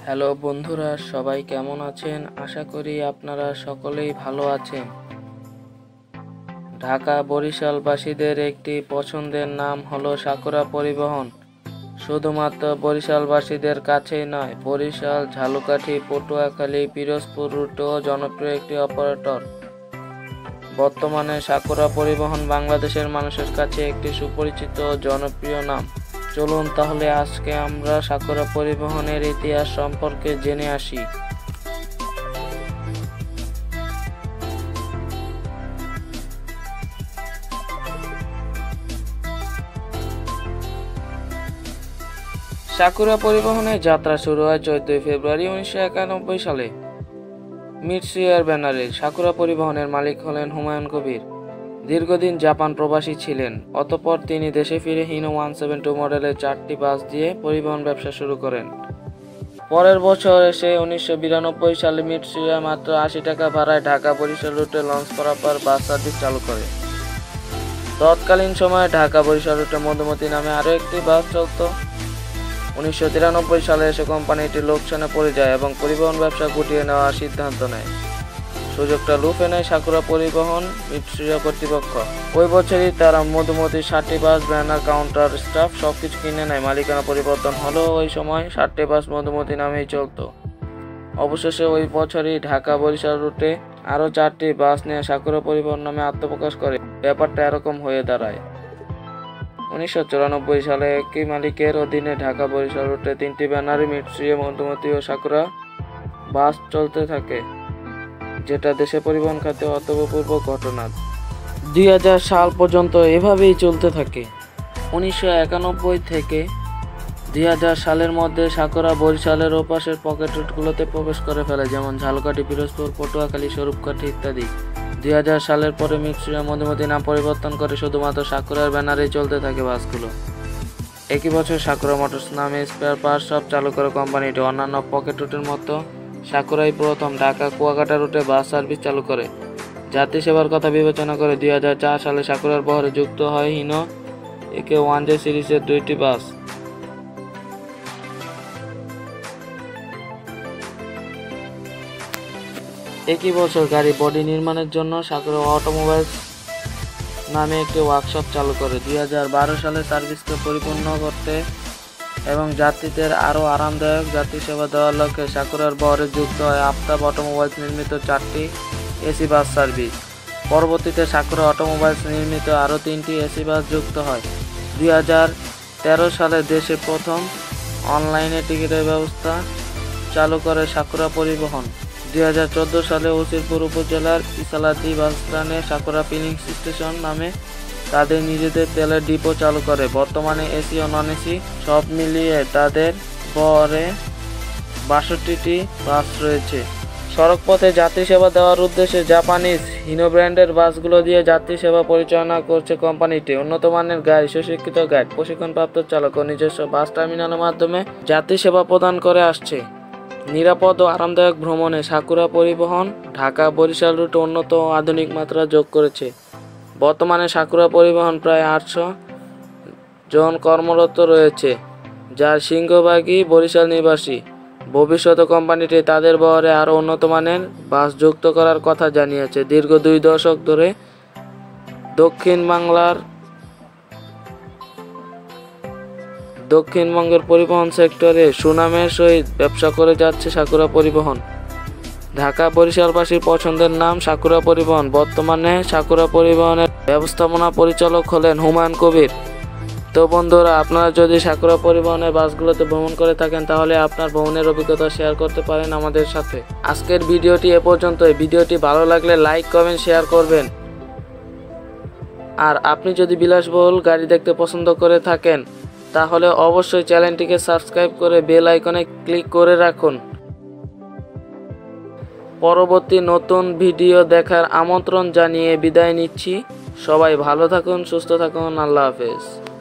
Hello বন্ধুরা, সবাই কেমন আছেন? আশা করি আপনারা সকলেই ভালো আছেন। ঢাকা বরিশালবাসীদের একটি পছন্দের নাম হলো সাকুরা পরিবহন। শুধুমাত্র বরিশালবাসীদের কাছেই নয়, বরিশাল, ঝালকাঠি, পটুয়াখালী, পিরোজপুর রুটেও জনপ্রিয় একটি অপারেটর। বর্তমানে সাকুরা পরিবহন বাংলাদেশের মানুষের কাছে একটি সুপরিচিত ও জনপ্রিয় নাম। চলুন তাহলে আজকে আমরা সাকুরা পরিবহনের ইতিহাস সম্পর্কে জেনে আসি। সাকুরা পরিবহনের যাত্রা শুরু হয় 14 ফেব্রুয়ারি 1991 সালে। মিটসুয়ার ব্যানারে। সাকুরা পরিবহনের মালিক হলেন হুমায়ুন কবির। দীর্ঘদিন জাপান প্রবাসী ছিলেন। অতঃপর তিনি দেশে ফিরে হিনো 172 মডেলের 4টি বাস দিয়ে পরিবহন ব্যবসা শুরু করেন। পরের বছর এসে 1992 সালে মিটসুয়া মাত্র 80 টাকা ভাড়ায় ঢাকা বরিশাল রুটে লঞ্চ পারাপার বাস সার্ভিস চালু করে। তৎকালীন সময়ে ঢাকা বরিশাল রুটে মধুমতি নামে আরও একটি বাস চলত। 1993 সালে এসে কোম্পানিটি লোকসানে পড়ে যায় এবং পরিবহন ব্যবসা গুটিয়ে নেওয়ার সিদ্ধান্ত নেয়। সুযোগটা লুফে নেয় সাকুরা পরিবহন মিটসুয়া কর্তৃপক্ষ। ওই বছরই তারা মধুমতি 60টি বাস, ব্যানার, কাউন্টার, স্টাফ সবকিছু কিনে নেয়। মালিকানা পরিবর্তন হলেও ওই সময় 60টি বাস মধুমতি নামেই চলত। অবশেষে ওই বছরই ঢাকা বরিশাল রুটে আরও 4টি বাস নিয়ে সাকুরা পরিবহন নামে আত্মপ্রকাশ করে। ব্যাপারটা এরকম হয়ে দাঁড়ায়। 1994 সালে একই মালিকের অধীনে ঢাকা বরিশাল রুটে 3টি ব্যানারে মিটসুয়া, মধুমতি ও সাকুরা বাস চলতে থাকে, যেটা দেশে পরিবহন খাতে অভূতপূর্ব ঘটনা। 2000 সাল পর্যন্ত এভাবেই চলতে থাকে। 1991 থেকে 2000 সালের মধ্যে সাকুরা বরিশালের ওপাশের পকেট রুটগুলোতে প্রবেশ করে ফেলে, যেমন ঝালকাঠি, পিরোজপুর, পটুয়াখালী, স্বরূপকাঠি ইত্যাদি। 2000 সালের পরে মিটসুয়া, মধুমতি নাম পরিবর্তন করে শুধুমাত্র সাকুরার ব্যানারেই চলতে থাকে বাসগুলো। একই বছর সাকুরা মোটরস নামে স্পেয়ার পার্টস শপ চালু করে কোম্পানিটি। অন্যান্য পকেট রুটের মতো সাকুরাই প্রথম ঢাকা কুয়াকাটা রুটে বাস সার্ভিস চালু করে। যাত্রী সেবার কথা বিবেচনা করে 2004 সালে সাকুরার বহরে যুক্ত হয় হিনো একে 1J সিরিজের 2টি বাস। একই বছর গাড়ি বডি নির্মাণের জন্য সাকুরা অটোমোবাইলস নামে একটি ওয়ার্কশপ চালু করে। 2012 সালে সার্ভিসকে পরিপূর্ণ করতে এবং যাত্রীদের আরও আরামদায়ক যাত্রী সেবা দেওয়ার লক্ষ্যে সাকুরার বহরে যুক্ত হয় আফতাব অটোমোবাইলস নির্মিত 4টি এসি বাস সার্ভিস। পরবর্তীতে সাকুরা অটোমোবাইলস নির্মিত আরও 3টি এসি বাস যুক্ত হয়। 2013 সালে দেশে প্রথম অনলাইনে টিকিটের ব্যবস্থা চালু করে সাকুরা পরিবহন। 2014 সালে উজিরপুর উপজেলার ইসালাদি বাসস্ট্যান্ডে সাকুরা ফিলিং স্টেশন নামে তাদের নিজেদের তেলের ডিপো চালু করে। বর্তমানে এসি ও নন এসি সব মিলিয়ে তাদের বহরে 62টি বাস রয়েছে। সড়কপথে যাত্রী সেবা দেওয়ার উদ্দেশ্যে জাপানিজ হিনো ব্র্যান্ডের বাসগুলো দিয়ে যাত্রী সেবা পরিচালনা করছে কোম্পানিটি। উন্নত মানের গাড়ি, সুশিক্ষিত গাইড, প্রশিক্ষণপ্রাপ্ত চালক ও নিজস্ব বাস টার্মিনালের মাধ্যমে যাত্রী সেবা প্রদান করে আসছে। নিরাপদ ও আরামদায়ক ভ্রমণে সাকুরা পরিবহন ঢাকা বরিশাল রুটে উন্নত ও আধুনিক মাত্রা যোগ করেছে। বর্তমানে সাকুরা পরিবহন প্রায় 800 জন কর্মরত রয়েছে, যার সিংহভাগই বরিশাল নিবাসী। ভবিষ্যতে কোম্পানিটি তাদের বহরে আরও উন্নত মানের বাস যুক্ত করার কথা জানিয়েছে। দীর্ঘ 2 দশক ধরে দক্ষিণবঙ্গের পরিবহন সেক্টরে সুনামের সহিত ব্যবসা করে যাচ্ছে সাকুরা পরিবহন। ঢাকা বরিশালবাসীর পছন্দের নাম সাকুরা পরিবহন। বর্তমানে সাকুরা পরিবহনের ব্যবস্থাপনা পরিচালক হলেন হুমায়ুন কবির। তো বন্ধুরা, আপনারা যদি সাকুরা পরিবহনের বাসগুলোতে ভ্রমণ করে থাকেন তাহলে আপনার ভ্রমণের অভিজ্ঞতা শেয়ার করতে পারেন আমাদের সাথে। আজকের ভিডিওটি এ পর্যন্তই। ভিডিওটি ভালো লাগলে লাইক, কমেন্ট, শেয়ার করবেন। আর আপনি যদি বিলাসবহুল গাড়ি দেখতে পছন্দ করে থাকেন তাহলে অবশ্যই চ্যানেলটিকে সাবস্ক্রাইব করে বেল আইকনে ক্লিক করে রাখুন। পরবর্তী নতুন ভিডিও দেখার আমন্ত্রণ জানিয়ে বিদায় নিচ্ছি। সবাই ভালো থাকুন, সুস্থ থাকুন। আল্লাহ হাফেজ।